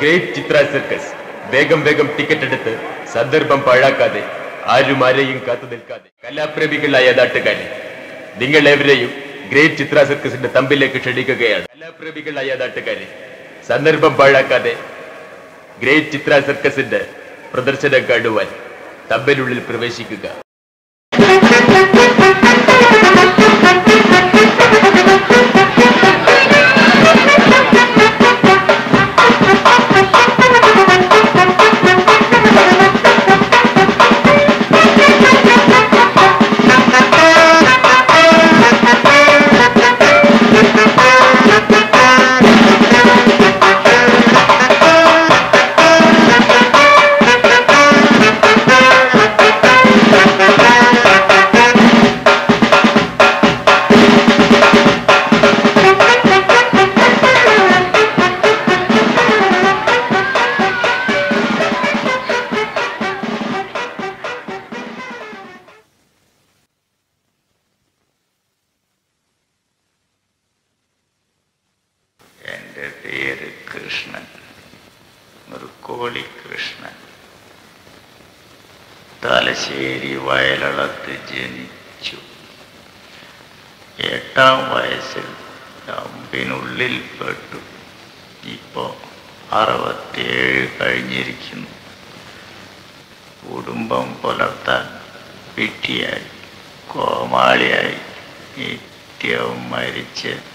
Great ചിത്ര circus. വേഗം വേഗം ticket എടുത്ത് സന്ദർഭം പാഴാക്കാതെ ആരും ആരെയും കാത്തു നിൽക്കാതെ കലാപ്രേമികളായ നാട്ടുകാരെ, നിങ്ങൾ എവരെയും ഗ്രേറ്റ് ചിത്ര സർക്കസിന്റെ തമ്പിലേക്ക് ക്ഷണിക്കുകയാണ്. കലാപ്രേമികളായ നാട്ടുകാരെ, സന്ദർഭം പാഴാക്കാതെ ഗ്രേറ്റ് ചിത്ര സർക്കസിന്റെ പ്രദർശനം കാണുവാൻ തമ്പിനുള്ളിൽ പ്രവേശിക്കുക. എൻ്റെ പേര് കൃഷ്ണൻ, മുറുക്കോളി കൃഷ്ണൻ. തലശ്ശേരി വയലളത്ത് ജനിച്ചു. 8-ാം വയസ്സിൽ തമ്പിനുള്ളിൽ പെട്ടു. ഇപ്പോൾ 67 കഴിഞ്ഞിരിക്കുന്നു. കുടുംബം പുലർത്താൻ പിറ്റിയായി, കോമാളിയായി, നിത്യവും മരിച്ച്